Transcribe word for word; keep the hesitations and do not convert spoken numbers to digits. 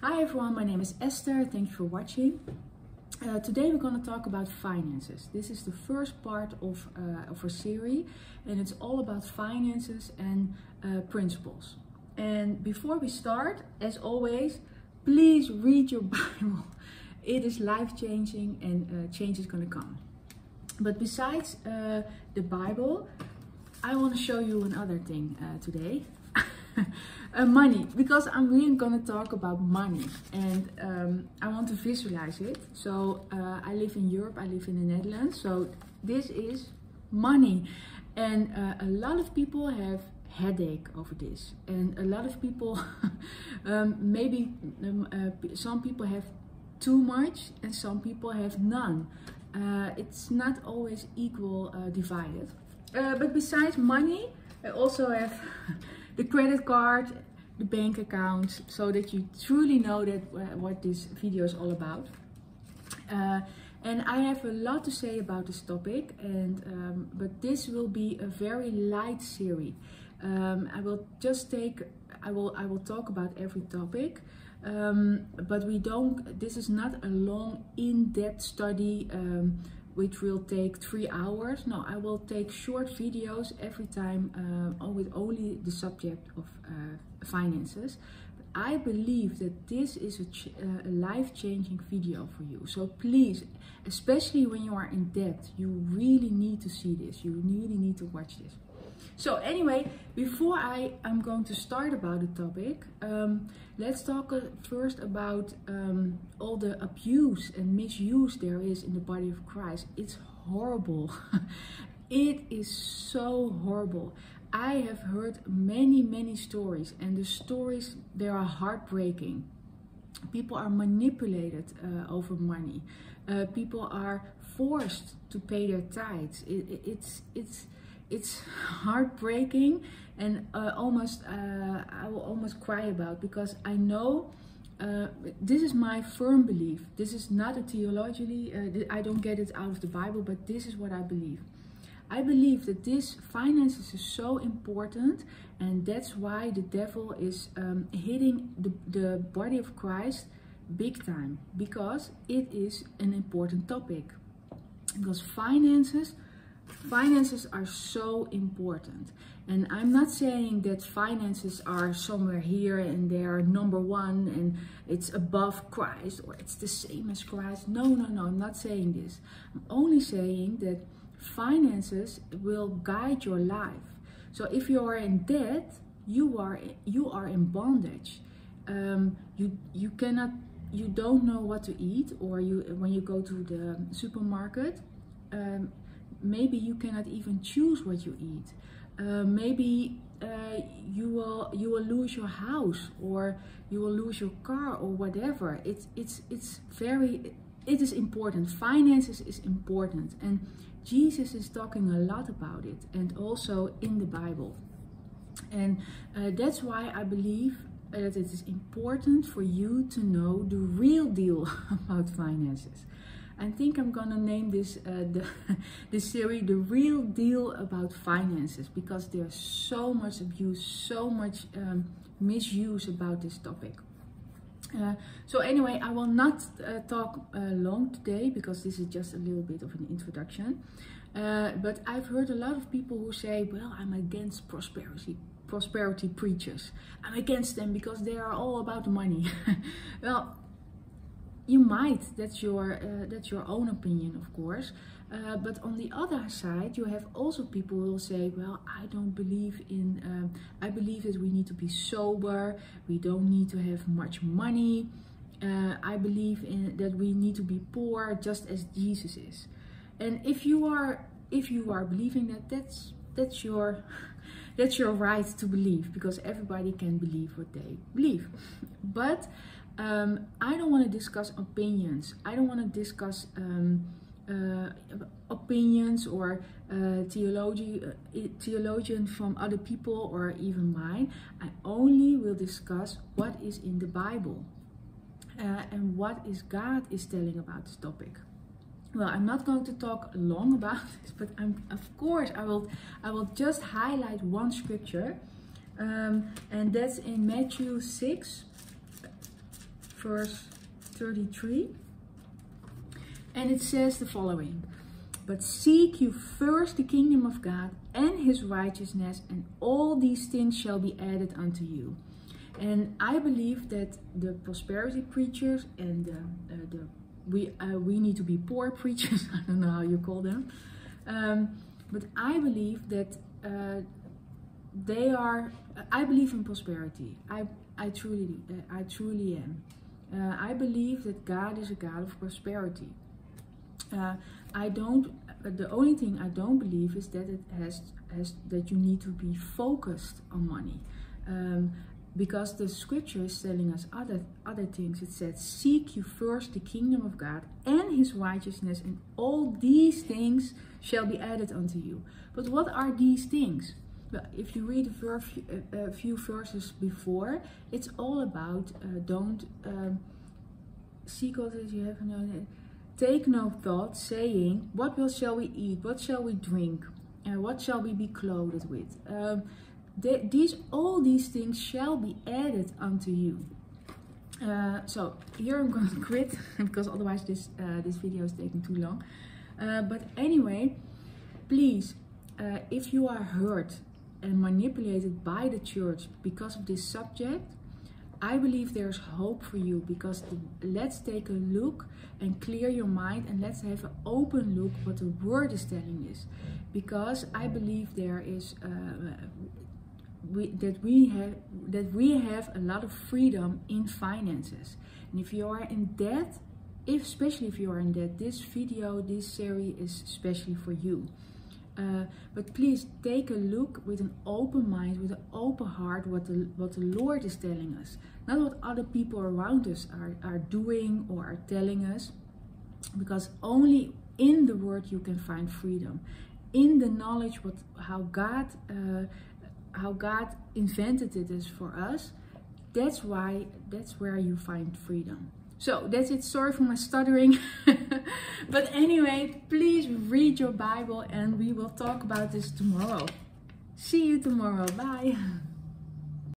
Hi everyone, my name is Esther. Thank you for watching. Uh, today we're going to talk about finances. This is the first part of, uh, of a series, and it's all about finances and uh, principles. And before we start, as always, please read your Bible. It is life-changing and uh, change is going to come. But besides uh, the Bible, I want to show you another thing uh, today. uh, money, because I'm really gonna talk about money, and um, I want to visualize it. So uh, I live in Europe, I live in the Netherlands, so this is money, and uh, a lot of people have headache over this, and a lot of people um, maybe um, uh, some people have too much and some people have none. Uh, it's not always equal uh, divided, uh, but besides money, I also have the credit card, the bank account, so that you truly know that uh, what this video is all about. Uh, and I have a lot to say about this topic, and um, but this will be a very light series. Um, I will just take, I will, I will talk about every topic, um, but we don't. This is not a long, in-depth study. Um, which will take three hours. No, I will take short videos every time uh, with only the subject of uh, finances. But I believe that this is a, ch uh, a life-changing video for you. So please, especially when you are in debt, you really need to see this. You really need to watch this. So anyway, before I am going to start about the topic, um, let's talk uh, first about um, all the abuse and misuse there is in the body of Christ. It's horrible. It is so horrible. I have heard many, many stories, and the stories, they are heartbreaking. People are manipulated uh, over money. Uh, people are forced to pay their tithes. It, it, it's, it's, It's heartbreaking, and uh, almost uh, I will almost cry about, because I know uh, this is my firm belief. This is not a theologically, uh, I don't get it out of the Bible, but this is what I believe. I believe that this finances is so important, and that's why the devil is um, hitting the, the body of Christ big time, because it is an important topic. Because finances Finances are so important, and I'm not saying that finances are somewhere here and they are number one and it's above Christ or it's the same as Christ. No, no, no, I'm not saying this. I'm only saying that finances will guide your life. So if you are in debt, you are you are in bondage. Um, you you cannot, you don't know what to eat, or you when you go to the supermarket. Um, Maybe you cannot even choose what you eat. Uh, maybe uh, you will you will lose your house, or you will lose your car, or whatever. It's it's it's very it is important. Finances is important, and Jesus is talking a lot about it, and also in the Bible. And uh, that's why I believe that it is important for you to know the real deal about finances. I think I'm gonna name this uh, the this series "The Real Deal About Finances," because there's so much abuse, so much um, misuse about this topic. Uh, so anyway, I will not uh, talk uh, long today, because this is just a little bit of an introduction. Uh, but I've heard a lot of people who say, "Well, I'm against prosperity." prosperity preachers. I'm against them because they are all about money. Well, you might, that's your uh, that's your own opinion, of course, uh, but on the other side you have also people who will say, well, I don't believe in um, I believe that we need to be sober, we don't need to have much money, uh, I believe in that we need to be poor just as Jesus is. And if you are if you are believing that, that's that's your that's your right to believe, because everybody can believe what they believe. But Um, I don't want to discuss opinions. I don't want to discuss um, uh, opinions or uh, theology, uh, theologian from other people or even mine. I only will discuss what is in the Bible uh, and what is God is telling about this topic. Well, I'm not going to talk long about this, but I'm, of course I will. I will just highlight one scripture, um, and that's in Matthew six. verse thirty-three. And it says the following: "But seek you first the kingdom of God and his righteousness, and all these things shall be added unto you." And I believe that the prosperity preachers and the, uh, the we uh, we need to be poor preachers, I don't know how you call them, um, but I believe that uh, they are. I believe in prosperity. I I truly uh, I truly am. Uh, I believe that God is a God of prosperity. Uh, I don't. Uh, the only thing I don't believe is that it has has that you need to be focused on money. Um, Because the scripture is telling us other other things. It says, "Seek you first the kingdom of God and his righteousness, and all these things shall be added unto you." But what are these things? Well, if you read a, verse, a, a few verses before, it's all about uh, don't um, seek all that you have no, take no thought, saying, "What will shall we eat? What shall we drink? And what shall we be clothed with?" Um, The, these all these things shall be added unto you. Uh, so here I'm going to quit because otherwise this uh, this video is taking too long. Uh, but anyway, please, uh, if you are hurt and manipulated by the church because of this subject, I believe there's hope for you, because the, let's take a look and clear your mind, and let's have an open look what the word is telling us, because I believe there is. Uh, We, that we have that we have a lot of freedom in finances. And if you are in debt, if, especially if you are in debt, this video, this series is especially for you. Uh, but please take a look with an open mind, with an open heart, what the what the Lord is telling us, not what other people around us are, are doing or are telling us, because only in the word you can find freedom, in the knowledge what how God uh, how God invented it is for us. That's why, that's where you find freedom. So that's it. Sorry for my stuttering. But anyway, please read your Bible, and we will talk about this tomorrow. See you tomorrow. Bye.